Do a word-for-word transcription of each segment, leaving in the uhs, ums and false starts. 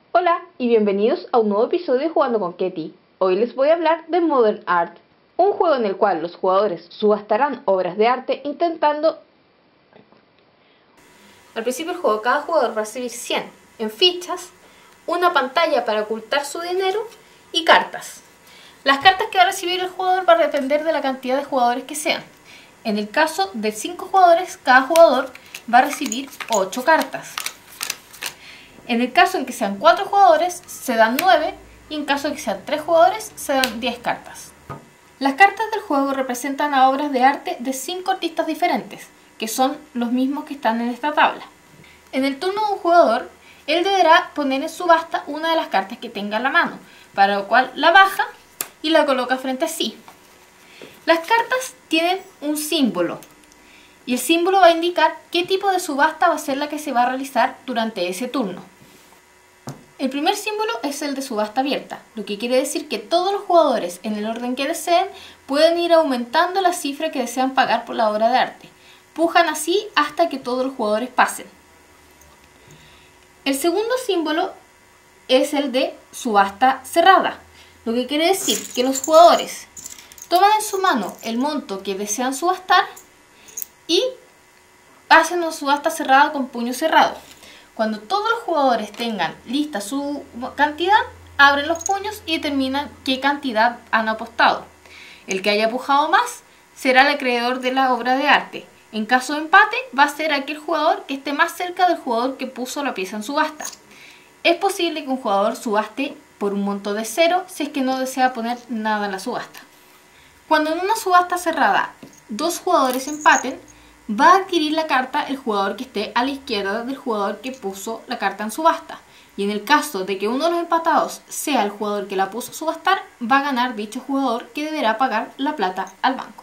Hola y bienvenidos a un nuevo episodio de Jugando con Ketty. Hoy les voy a hablar de Modern Art, un juego en el cual los jugadores subastarán obras de arte intentando... Al principio del juego cada jugador va a recibir cien en fichas, una pantalla para ocultar su dinero y cartas. Las cartas que va a recibir el jugador va a depender de la cantidad de jugadores que sean. En el caso de cinco jugadores, cada jugador va a recibir ocho cartas. En el caso en que sean cuatro jugadores, se dan nueve, y en caso de que sean tres jugadores, se dan diez cartas. Las cartas del juego representan a obras de arte de cinco artistas diferentes, que son los mismos que están en esta tabla. En el turno de un jugador, él deberá poner en subasta una de las cartas que tenga a la mano, para lo cual la baja y la coloca frente a sí. Las cartas tienen un símbolo, y el símbolo va a indicar qué tipo de subasta va a ser la que se va a realizar durante ese turno. El primer símbolo es el de subasta abierta, lo que quiere decir que todos los jugadores, en el orden que deseen, pueden ir aumentando la cifra que desean pagar por la obra de arte. Pujan así hasta que todos los jugadores pasen. El segundo símbolo es el de subasta cerrada, lo que quiere decir que los jugadores toman en su mano el monto que desean subastar y hacen una subasta cerrada con puño cerrado. Cuando todos los jugadores tengan lista su cantidad, abren los puños y determinan qué cantidad han apostado. El que haya pujado más será el acreedor de la obra de arte. En caso de empate, va a ser aquel jugador que esté más cerca del jugador que puso la pieza en subasta. Es posible que un jugador subaste por un monto de cero si es que no desea poner nada en la subasta. Cuando en una subasta cerrada dos jugadores empaten, va a adquirir la carta el jugador que esté a la izquierda del jugador que puso la carta en subasta. Y en el caso de que uno de los empatados sea el jugador que la puso a subastar, va a ganar dicho jugador, que deberá pagar la plata al banco.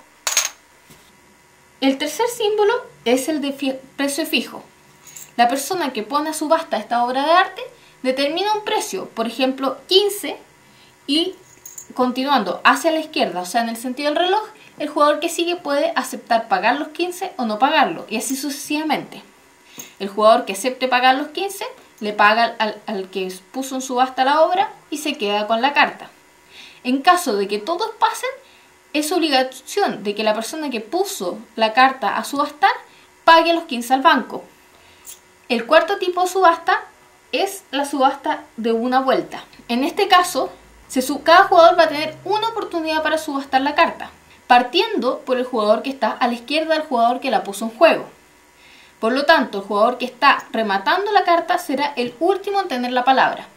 El tercer símbolo es el de precio fijo. La persona que pone a subasta esta obra de arte determina un precio, por ejemplo quince, y continuando hacia la izquierda, o sea en el sentido del reloj, el jugador que sigue puede aceptar pagar los quince o no pagarlo, y así sucesivamente. El jugador que acepte pagar los quince le paga al, al que puso en subasta la obra y se queda con la carta. En caso de que todos pasen, es obligación de que la persona que puso la carta a subastar pague los quince al banco. El cuarto tipo de subasta es la subasta de una vuelta. En este caso, se sub, cada jugador va a tener una oportunidad para subastar la carta, partiendo por el jugador que está a la izquierda del jugador que la puso en juego. Por lo tanto, el jugador que está rematando la carta será el último en tener la palabra.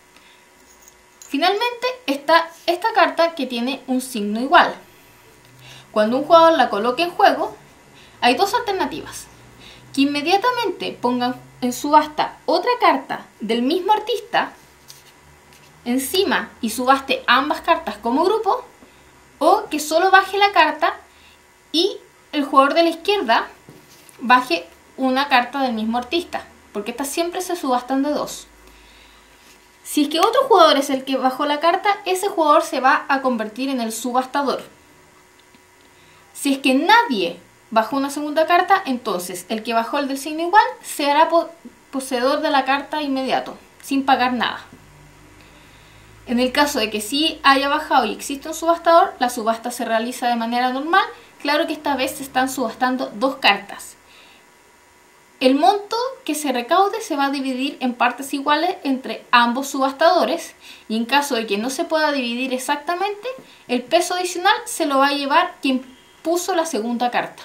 Finalmente está esta carta que tiene un signo igual. Cuando un jugador la coloque en juego, hay dos alternativas: que inmediatamente pongan en subasta otra carta del mismo artista encima y subaste ambas cartas como grupo, o que solo baje la carta y el jugador de la izquierda baje una carta del mismo artista, porque estas siempre se subastan de dos. Si es que otro jugador es el que bajó la carta, ese jugador se va a convertir en el subastador. Si es que nadie bajó una segunda carta, entonces el que bajó el del signo igual se hará poseedor de la carta inmediato, sin pagar nada. En el caso de que sí haya bajado y existe un subastador, la subasta se realiza de manera normal. Claro que esta vez se están subastando dos cartas. El monto que se recaude se va a dividir en partes iguales entre ambos subastadores, y en caso de que no se pueda dividir exactamente, el peso adicional se lo va a llevar quien puso la segunda carta.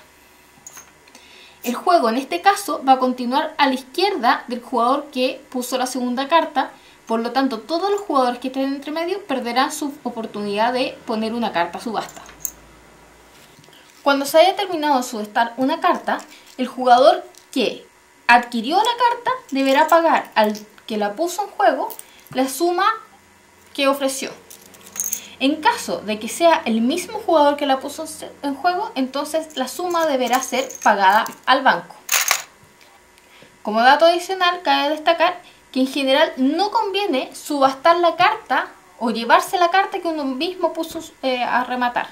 El juego en este caso va a continuar a la izquierda del jugador que puso la segunda carta. Por lo tanto, todos los jugadores que estén entre medio perderán su oportunidad de poner una carta a subasta. Cuando se haya terminado de subastar una carta, el jugador que adquirió la carta deberá pagar al que la puso en juego la suma que ofreció. En caso de que sea el mismo jugador que la puso en juego, entonces la suma deberá ser pagada al banco. Como dato adicional, cabe destacar que en general no conviene subastar la carta o llevarse la carta que uno mismo puso eh, a rematar.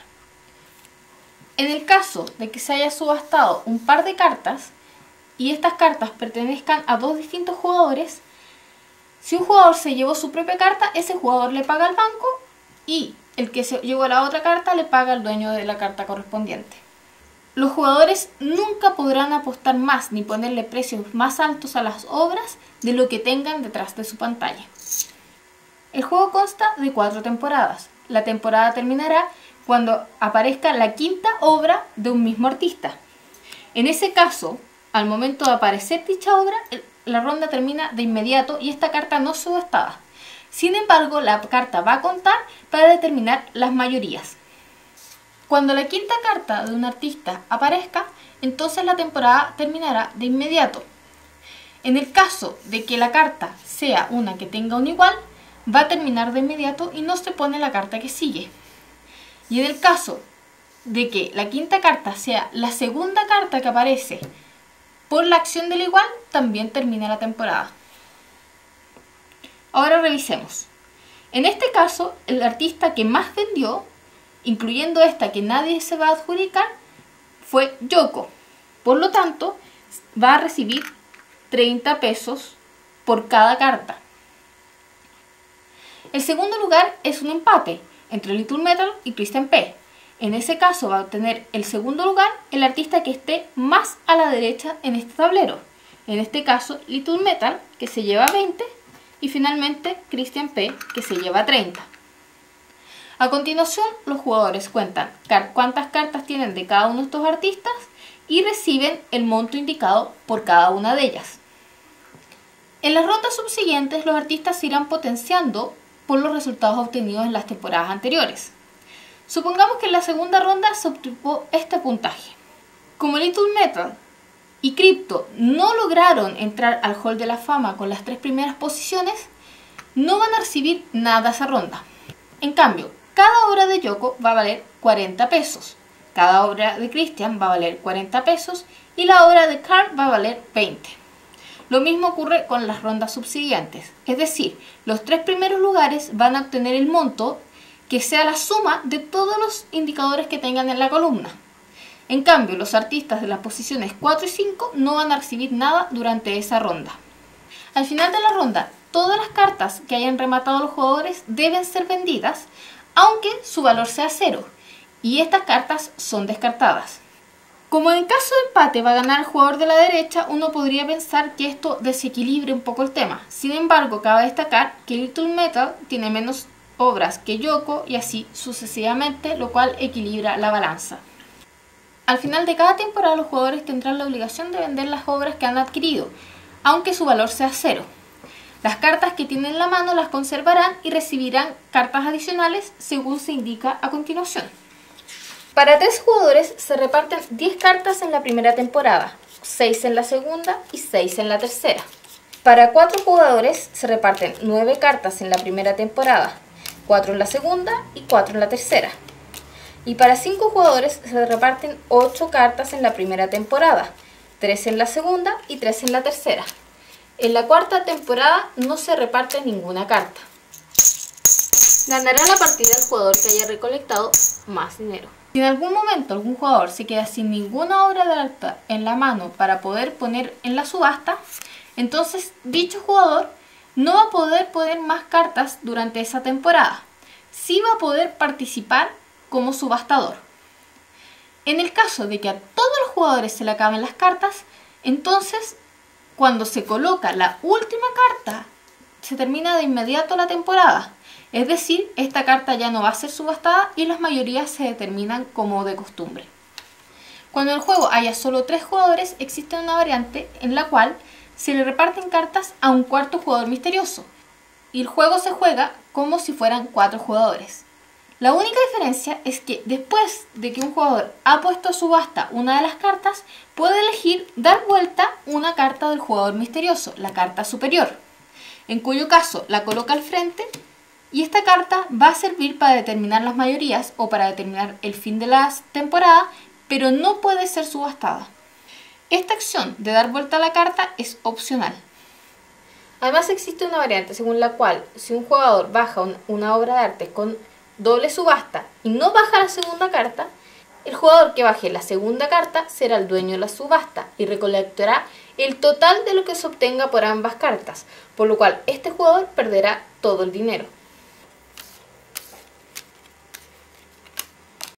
En el caso de que se haya subastado un par de cartas y estas cartas pertenezcan a dos distintos jugadores, Si un jugador se llevó su propia carta, ese jugador le paga al banco y el que se llevó la otra carta le paga al dueño de la carta correspondiente. Los jugadores nunca podrán apostar más ni ponerle precios más altos a las obras de lo que tengan detrás de su pantalla. El juego consta de cuatro temporadas. La temporada terminará cuando aparezca la quinta obra de un mismo artista. En ese caso, al momento de aparecer dicha obra, la ronda termina de inmediato y esta carta no se subastaba. Sin embargo, la carta va a contar para determinar las mayorías. Cuando la quinta carta de un artista aparezca, entonces la temporada terminará de inmediato. En el caso de que la carta sea una que tenga un igual, va a terminar de inmediato y no se pone la carta que sigue. Y en el caso de que la quinta carta sea la segunda carta que aparece por la acción del igual, también termina la temporada. Ahora revisemos. En este caso, el artista que más vendió, incluyendo esta que nadie se va a adjudicar, fue Yoko. Por lo tanto, va a recibir treinta pesos por cada carta. El segundo lugar es un empate entre Little Metal y Christian P. En ese caso va a obtener el segundo lugar el artista que esté más a la derecha en este tablero. En este caso, Little Metal, que se lleva veinte, y finalmente Christian P, que se lleva treinta. A continuación, los jugadores cuentan cuántas cartas tienen de cada uno de estos artistas y reciben el monto indicado por cada una de ellas. En las rondas subsiguientes, los artistas se irán potenciando por los resultados obtenidos en las temporadas anteriores. Supongamos que en la segunda ronda se obtuvo este puntaje. Como Little Metal y Crypto no lograron entrar al Hall de la Fama con las tres primeras posiciones, no van a recibir nada esa ronda. En cambio, cada obra de Yoko va a valer cuarenta pesos, cada obra de Christian va a valer cuarenta pesos y la obra de Carl va a valer veinte. Lo mismo ocurre con las rondas subsiguientes, es decir, los tres primeros lugares van a obtener el monto que sea la suma de todos los indicadores que tengan en la columna. En cambio, los artistas de las posiciones cuatro y cinco no van a recibir nada durante esa ronda. Al final de la ronda, todas las cartas que hayan rematado los jugadores deben ser vendidas, aunque su valor sea cero, y estas cartas son descartadas. Como en caso de empate va a ganar el jugador de la derecha, uno podría pensar que esto desequilibre un poco el tema. Sin embargo, cabe destacar que Little Metal tiene menos obras que Yoko y así sucesivamente, lo cual equilibra la balanza. Al final de cada temporada los jugadores tendrán la obligación de vender las obras que han adquirido, aunque su valor sea cero. Las cartas que tienen en la mano las conservarán y recibirán cartas adicionales según se indica a continuación. Para tres jugadores se reparten diez cartas en la primera temporada, seis en la segunda y seis en la tercera. Para cuatro jugadores se reparten nueve cartas en la primera temporada, cuatro en la segunda y cuatro en la tercera. Y para cinco jugadores se reparten ocho cartas en la primera temporada, tres en la segunda y tres en la tercera. En la cuarta temporada no se reparte ninguna carta. Ganará la partida el jugador que haya recolectado más dinero. Si en algún momento algún jugador se queda sin ninguna obra de arte en la mano para poder poner en la subasta, entonces dicho jugador no va a poder poner más cartas durante esa temporada. Sí va a poder participar como subastador. En el caso de que a todos los jugadores se le acaben las cartas, entonces cuando se coloca la última carta se termina de inmediato la temporada. Es decir, esta carta ya no va a ser subastada y las mayorías se determinan como de costumbre. Cuando en el juego haya solo tres jugadores, existe una variante en la cual se le reparten cartas a un cuarto jugador misterioso y el juego se juega como si fueran cuatro jugadores. La única diferencia es que después de que un jugador ha puesto a subasta una de las cartas, puede elegir dar vuelta una carta del jugador misterioso, la carta superior, en cuyo caso la coloca al frente. Y esta carta va a servir para determinar las mayorías o para determinar el fin de la temporada, pero no puede ser subastada. Esta acción de dar vuelta a la carta es opcional. Además existe una variante según la cual si un jugador baja un, una obra de arte con doble subasta y no baja la segunda carta, el jugador que baje la segunda carta será el dueño de la subasta y recolectará el total de lo que se obtenga por ambas cartas, por lo cual este jugador perderá todo el dinero.